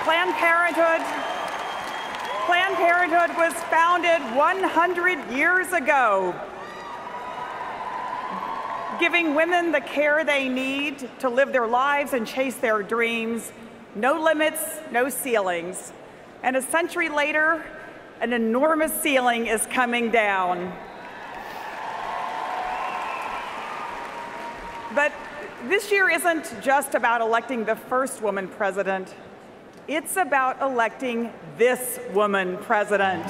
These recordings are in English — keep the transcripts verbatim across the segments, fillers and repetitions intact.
Planned Parenthood, Planned Parenthood was founded one hundred years ago, giving women the care they need to live their lives and chase their dreams. No limits, no ceilings. And a century later, an enormous ceiling is coming down. But this year isn't just about electing the first woman president. It's about electing this woman president.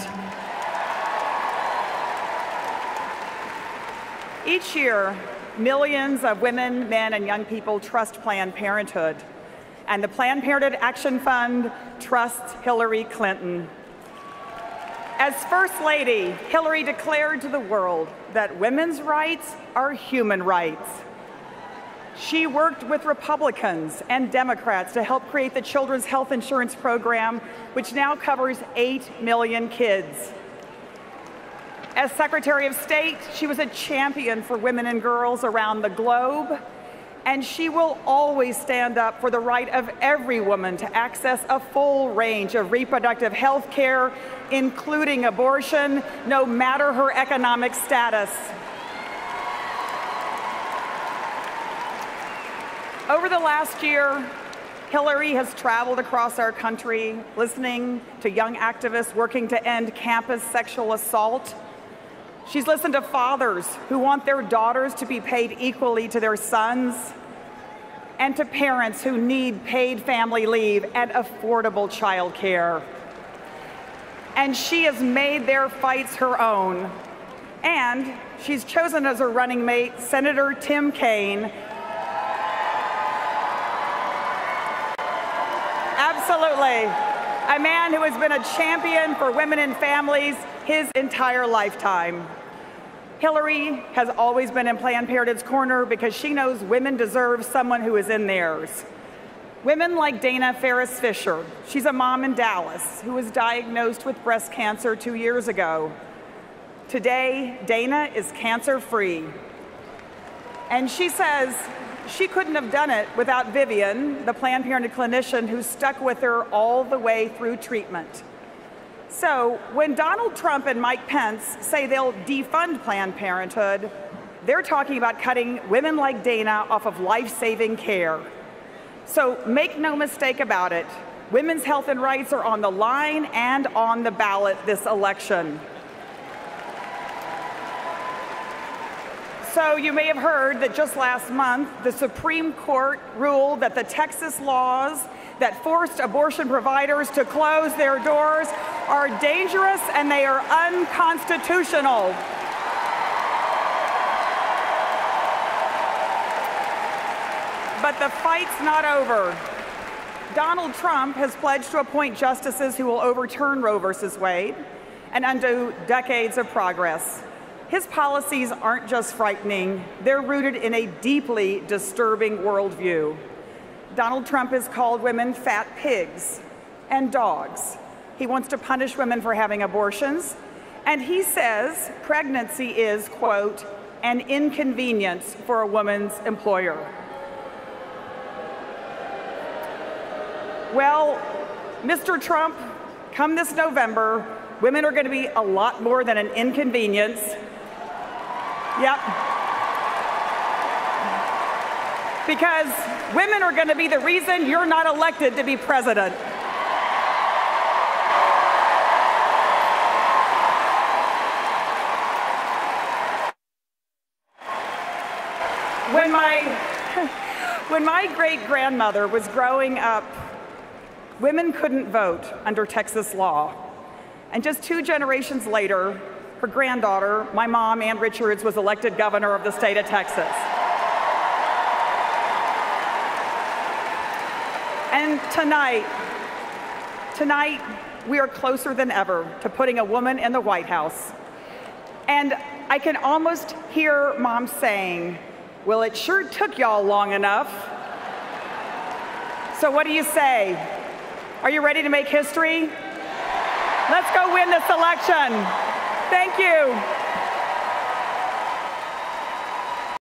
Each year, millions of women, men, and young people trust Planned Parenthood, and the Planned Parenthood Action Fund trusts Hillary Clinton. As First Lady, Hillary declared to the world that women's rights are human rights. She worked with Republicans and Democrats to help create the Children's Health Insurance Program, which now covers eight million kids. As Secretary of State, she was a champion for women and girls around the globe, and she will always stand up for the right of every woman to access a full range of reproductive health care, including abortion, no matter her economic status. Over the last year, Hillary has traveled across our country, listening to young activists working to end campus sexual assault. She's listened to fathers who want their daughters to be paid equally to their sons, and to parents who need paid family leave and affordable child care. And she has made their fights her own. And she's chosen as her running mate Senator Tim Kaine. Absolutely. A man who has been a champion for women and families his entire lifetime. Hillary has always been in Planned Parenthood's corner because she knows women deserve someone who is in theirs. Women like Dana Ferris Fisher. She's a mom in Dallas who was diagnosed with breast cancer two years ago. Today, Dana is cancer-free. And she says she couldn't have done it without Vivian, the Planned Parenthood clinician who stuck with her all the way through treatment. So when Donald Trump and Mike Pence say they'll defund Planned Parenthood, they're talking about cutting women like Dana off of life-saving care. So make no mistake about it, women's health and rights are on the line and on the ballot this election. So you may have heard that just last month, the Supreme Court ruled that the Texas laws that forced abortion providers to close their doors are dangerous and they are unconstitutional. But the fight's not over. Donald Trump has pledged to appoint justices who will overturn Roe versus Wade and undo decades of progress. His policies aren't just frightening, they're rooted in a deeply disturbing worldview. Donald Trump has called women fat pigs and dogs. He wants to punish women for having abortions, and he says pregnancy is, quote, an inconvenience for a woman's employer. Well, Mister Trump, come this November, women are going to be a lot more than an inconvenience. Yep. Because women are going to be the reason you're not elected to be president. When my, when my great-grandmother was growing up, women couldn't vote under Texas law. And just two generations later, her granddaughter, my mom, Ann Richards, was elected governor of the state of Texas. And tonight, tonight, we are closer than ever to putting a woman in the White House. And I can almost hear Mom saying, well, it sure took y'all long enough. So what do you say? Are you ready to make history? Let's go win this election. Thank you.